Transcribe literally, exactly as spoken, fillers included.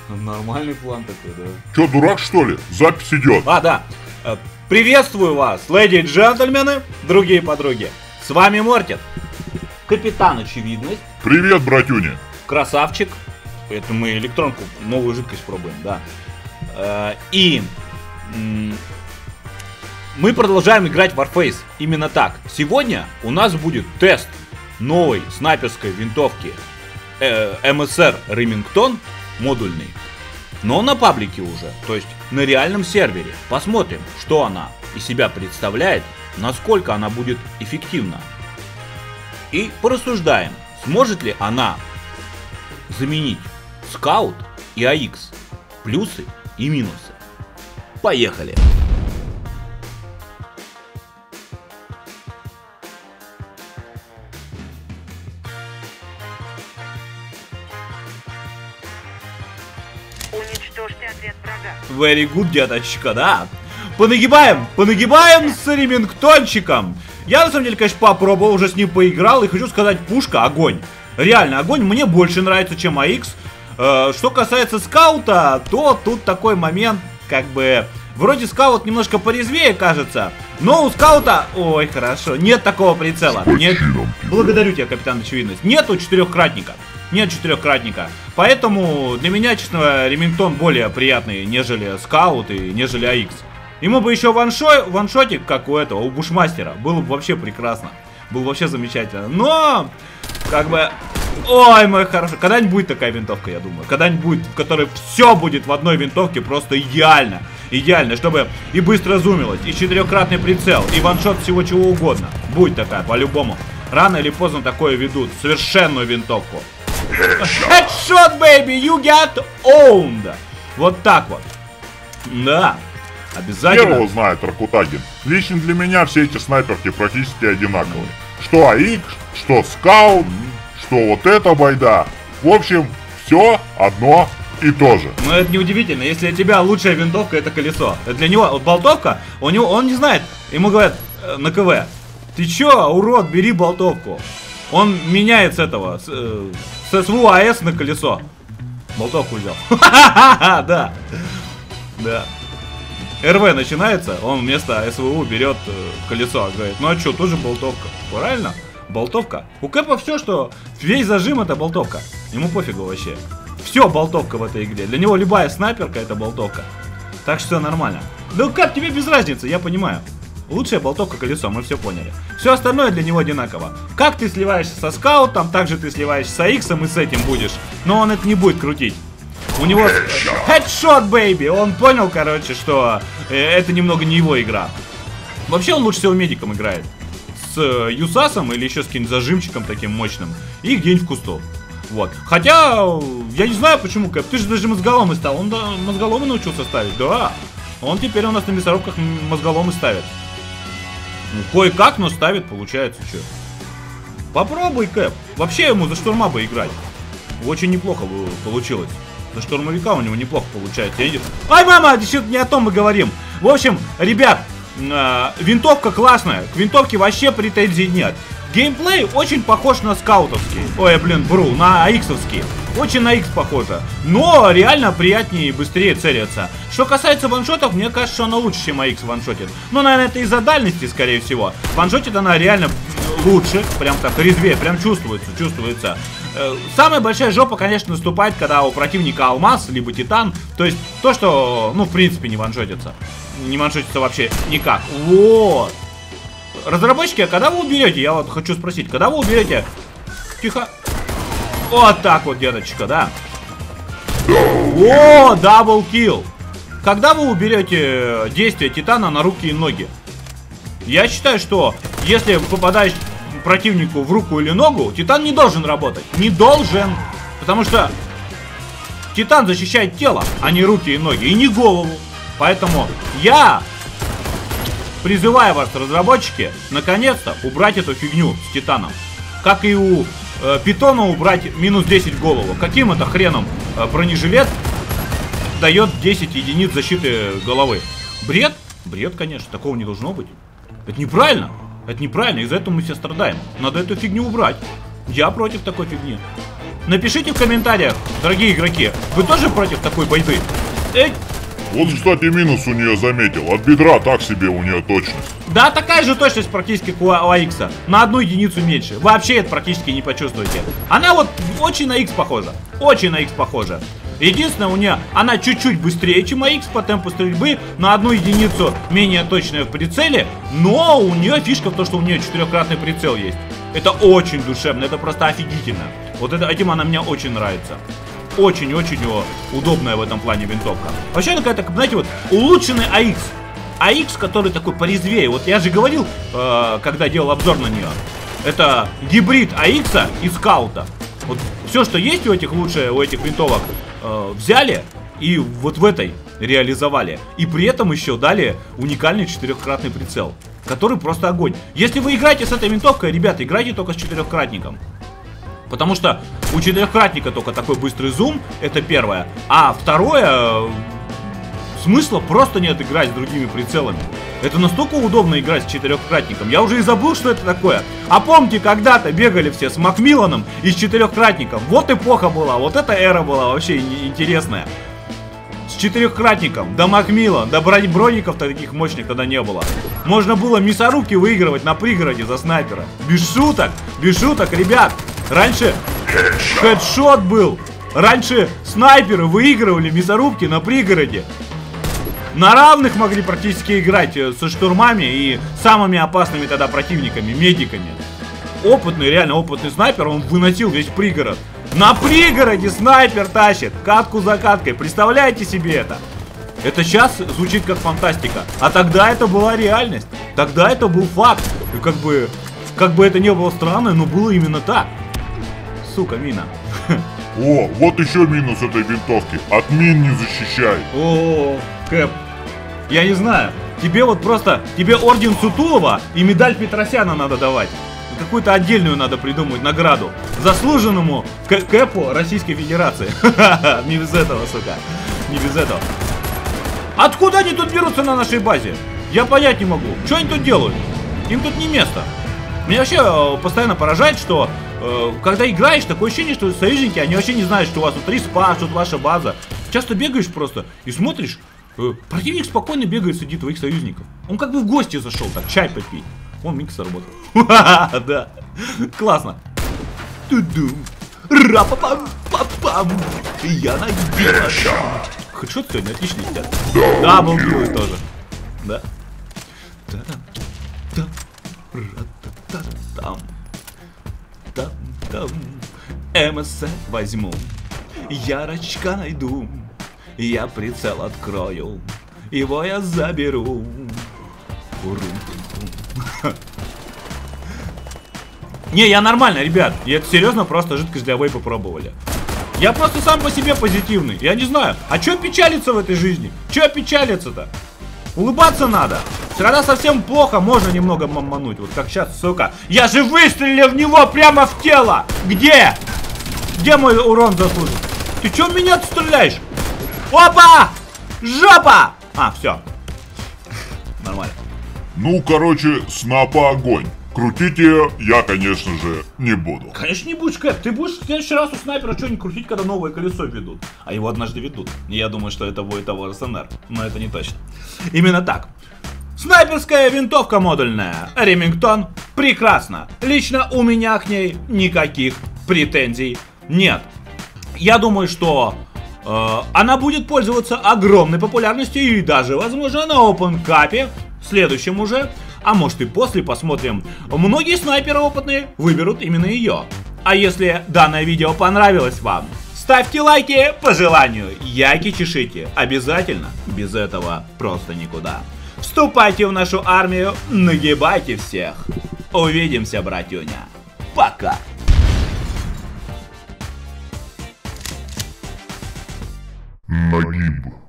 Нормальный план такой, да. Чё, дурак, что ли? Запись идет. А, да. Приветствую вас, леди и джентльмены, другие подруги. С вами Мортит. Капитан Очевидность. Привет, братюня. Красавчик. Это мы электронку, новую жидкость пробуем, да. И мы продолжаем играть в Warface. Именно так. Сегодня у нас будет тест новой снайперской винтовки эм эс эр Remington модульный. Но на паблике уже, то есть на реальном сервере. Посмотрим, что она из себя представляет, насколько она будет эффективна. И порассуждаем, сможет ли она заменить Скаут и а икс, плюсы и минусы. Поехали! Уничтожьте отряд врага. Very good, деточка, да. Понагибаем, понагибаем с ремингтончиком. Я на самом деле, конечно, попробовал, уже с ним поиграл. И хочу сказать, пушка огонь. Реально огонь, мне больше нравится, чем а икс. э, Что касается скаута, то тут такой момент, как бы... Вроде скаут немножко порезвее, кажется. Но у скаута... Ой, хорошо, нет такого прицела. Нет. Благодарю тебя, капитан Очевидность. Нету четырехкратника. Нет четырехкратника. Поэтому для меня, честно, Ремингтон более приятный, нежели скаут и нежели а икс. Ему бы еще ваншо... ваншотик, как у этого, у бушмастера. Было бы вообще прекрасно. Было бы вообще замечательно. Но, как бы... Ой, мой хороший. Когда-нибудь будет такая винтовка, я думаю. Когда-нибудь будет, в которой все будет в одной винтовке просто идеально. Идеально, чтобы и быстро зумилось, и четырехкратный прицел, и ваншот всего чего угодно. Будет такая, по-любому. Рано или поздно такое ведут. Совершенную винтовку. Headshot, baby, you get owned. Вот так вот. Да. Обязательно. Первого знает Ракутагин. Лично для меня все эти снайперки практически одинаковые. Что а икс, что скаут, что вот эта байда. В общем, все одно и то же. Но это неудивительно, если для тебя лучшая винтовка это колесо. Для него, вот болтовка, у него, он не знает. Ему говорят э, на КВ: ты чё, урод, бери болтовку. Он меняет с этого, с, э, с СВУ АЭС на колесо. Болтовку взял. Да. Да. РВ начинается, он вместо СВУ берет э, колесо. Говорит, ну а чё, тоже болтовка. Правильно? Болтовка. У Кэпа все, что... Весь зажим это болтовка. Ему пофигу вообще. Все болтовка в этой игре. Для него любая снайперка это болтовка. Так что все нормально. Да Кэп, тебе без разницы, я понимаю. Лучшая болтовка колесо, мы все поняли. Все остальное для него одинаково. Как ты сливаешься со скаутом, так же ты сливаешься с а иксом и с этим будешь. Но он это не будет крутить. У него... Headshot, baby! Он понял, короче, что э, это немного не его игра. Вообще он лучше всего медиком играет. С э, юсасом или еще с каким-нибудь зажимчиком таким мощным. И где-нибудь в кусту. Вот. Хотя, я не знаю почему, Кэп. Ты же даже мозголомы стал. Он да, мозголомы научился ставить. Да. Он теперь у нас на мясорубках мозголомы ставит. Ну, кое-как, но ставит, получается, что. Попробуй, Кэп. Вообще ему за штурма бы играть. Очень неплохо бы получилось. За штурмовика у него неплохо получается. Я не... Ай, мама, еще не о том мы говорим. В общем, ребят, э, винтовка классная. К винтовке вообще претензий нет. Геймплей очень похож на скаутовский. Ой, блин, бру, на а иксовский. Очень на икс похоже. Но реально приятнее и быстрее целится. Что касается ваншотов, мне кажется, что она лучше, чем а икс ваншотит. Но, наверное, это из-за дальности, скорее всего. Ваншотит она реально лучше. Прям так резвее, прям чувствуется, чувствуется. Самая большая жопа, конечно, наступает, когда у противника алмаз, либо титан. То есть то, что, ну, в принципе, не ваншотится. Не ваншотится вообще никак. Вот. Разработчики, а когда вы уберете? Я вот хочу спросить, когда вы уберете? Тихо. Вот так вот, деточка, да. О, даблкилл. Когда вы уберете действие титана на руки и ноги? Я считаю, что если попадаешь противнику в руку или ногу, титан не должен работать. Не должен. Потому что титан защищает тело, а не руки и ноги, и не голову. Поэтому я призываю вас, разработчики, наконец-то убрать эту фигню с титаном. Как и у э, питона убрать минус десять голову. Каким это хреном э, бронежилет дает десять единиц защиты головы? Бред? Бред, конечно, такого не должно быть. Это неправильно. Это неправильно, из-за этого мы все страдаем. Надо эту фигню убрать. Я против такой фигни. Напишите в комментариях, дорогие игроки, вы тоже против такой байды? Эй! Вот, кстати, минус у нее заметил. От бедра так себе у нее точность. Да, такая же точность практически как у АИКС. На одну единицу меньше. Вообще это практически не почувствуете. Она вот очень на X похожа. Очень на X похожа. Единственное, у нее она чуть-чуть быстрее, чем АИКС по темпу стрельбы. На одну единицу менее точная в прицеле. Но у нее фишка в том, что у нее четырехкратный прицел есть. Это очень душевно, это просто офигительно. Вот это, этим она мне очень нравится. Очень-очень удобная в этом плане винтовка. Вообще она какая-то, знаете, вот улучшенный АИКС. АИКС, который такой порезвее. Вот я же говорил, э, когда делал обзор на нее. Это гибрид АИКСа и скаута. Вот все, что есть у этих лучше, у этих винтовок, э, взяли и вот в этой реализовали. И при этом еще дали уникальный четырехкратный прицел, который просто огонь. Если вы играете с этой винтовкой, ребята, играйте только с четырехкратником. Потому что у четырехкратника только такой быстрый зум, это первое. А второе, смысла просто нет играть с другими прицелами. Это настолько удобно играть с четырехкратником. Я уже и забыл, что это такое. А помните, когда-то бегали все с Макмилланом и с четырехкратником. Вот эпоха была, вот эта эра была вообще интересная. С четырехкратником, да Макмиллан, да броников-то таких мощных тогда не было. Можно было мясорубки выигрывать на пригороде за снайпера. Без шуток, без шуток, ребят. Раньше хедшот был. Раньше снайперы выигрывали мясорубки на пригороде. На равных могли практически играть со штурмами и самыми опасными тогда противниками, медиками. Опытный, реально опытный снайпер, он выносил весь пригород. На пригороде снайпер тащит, катку за каткой. Представляете себе это? Это сейчас звучит как фантастика. А тогда это была реальность. Тогда это был факт. И как бы, как бы это не было странно, но было именно так. Сука, мина. О, вот еще минус этой винтовки. От мин не защищай. О, Кэп, я не знаю. Тебе вот просто, тебе орден Сутулова и медаль Петросяна надо давать. Какую-то отдельную надо придумать награду. Заслуженному Кэпу Российской Федерации. Не без этого, сука. Не без этого. Откуда они тут берутся на нашей базе? Я понять не могу. Что они тут делают? Им тут не место. Меня вообще постоянно поражает, что э, когда играешь, такое ощущение, что союзники, они вообще не знают, что у вас тут респа, что тут ваша база. Часто бегаешь просто и смотришь, э, противник спокойно бегает среди твоих союзников. Он как бы в гости зашел, так, чай попить. Вон микс работал. Да, классно. Тудум. Ра-па-пам-па-пам. Я надеюсь. Хэдшот сегодня отлично летят. Да, был белый тоже. Да. Там, там, там, МС возьму, ярочка найду, я прицел открою, его я заберу. Не, я нормально, ребят, и это серьезно, просто жидкость для вейпа пробовали. Я просто сам по себе позитивный, я не знаю, а чё печалиться в этой жизни? Чё печалиться-то? Улыбаться надо. Когда совсем плохо, можно немного мамануть. Вот как сейчас, сука. Я же выстрелил в него прямо в тело. Где? Где мой урон заслужен? Ты чё в меня стреляешь? Опа! Жопа! А, все. Нормально. Ну, короче, снапа огонь. Крутить ее я, конечно же, не буду. Конечно не будешь, Кэп. Ты будешь в следующий раз у снайпера что-нибудь крутить, когда новое колесо ведут. А его однажды ведут. И я думаю, что это будет того РСНР. Но это не точно. Именно так. Снайперская винтовка модульная. Ремингтон. Прекрасно. Лично у меня к ней никаких претензий нет. Я думаю, что э, она будет пользоваться огромной популярностью. И даже, возможно, на OpenCap. Следующем уже. А может и после посмотрим. Многие снайперы опытные выберут именно ее. А если данное видео понравилось вам, ставьте лайки по желанию, яйки чешите. Обязательно. Без этого просто никуда. Вступайте в нашу армию, нагибайте всех. Увидимся, братюня. Пока. Нагиб.